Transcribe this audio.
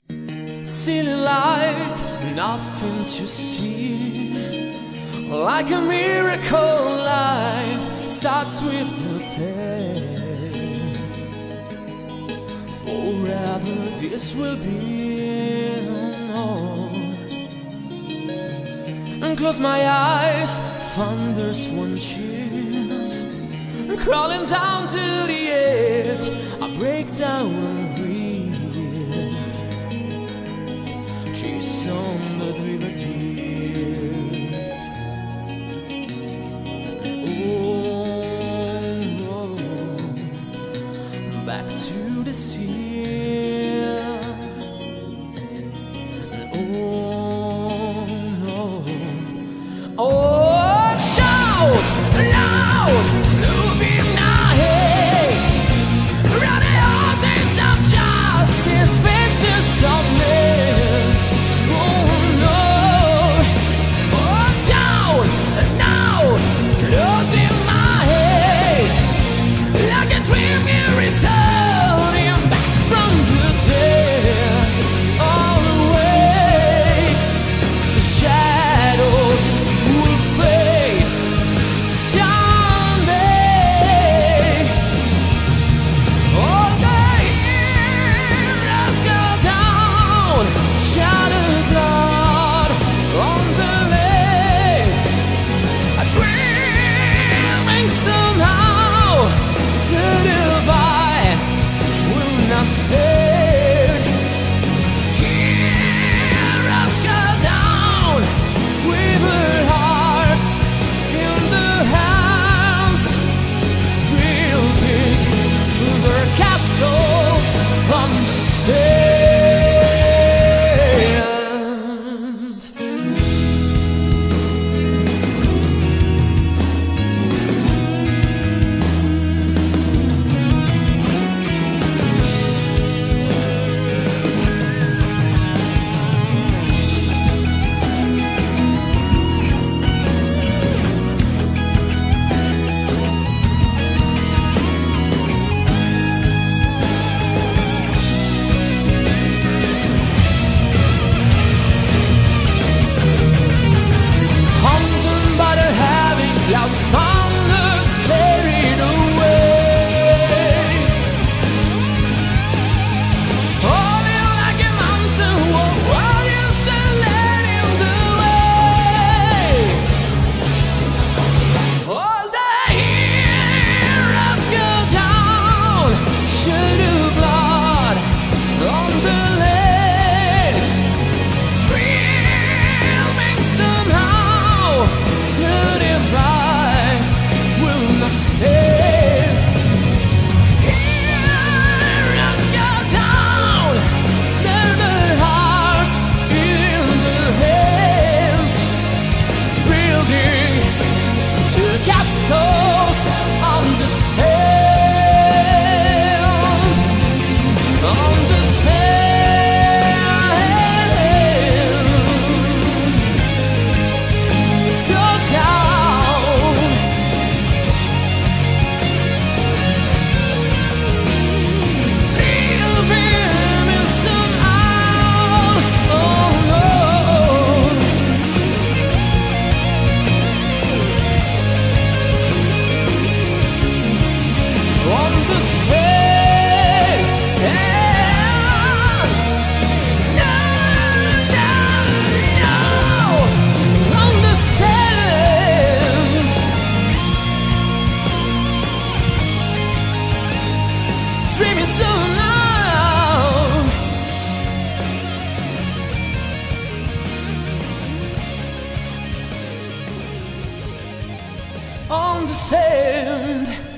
Silly light, nothing to see. Like a miracle, life starts with the pain. Forever this will be. And close my eyes, thunder's one cheers. Crawling down to the edge, I break down and breathe. She's on the river deep. Oh, back to the sea. Oh no. Oh, shout loud, looping my head, running all things of justice, vengeance of men. Oh no, oh down and out, losing my head, like a dream in returning back from the dead. All away, the shadows will fade someday. All the heroes go down, shattered blood on the lake. Dreaming somehow to divide will not stay. Heroes go down with their hearts in their hands, building their castles on the sand. Clouds, thunders carried away. Falling like a mountain wall, warriors are leading the way. All the heroes go down, shed of blood on the lake, dreaming somehow to divide. Stay. Heroes go down, their hearts in their hands, building two castles on the sand, on the sand. Go down. Dreaming so loud on the sand.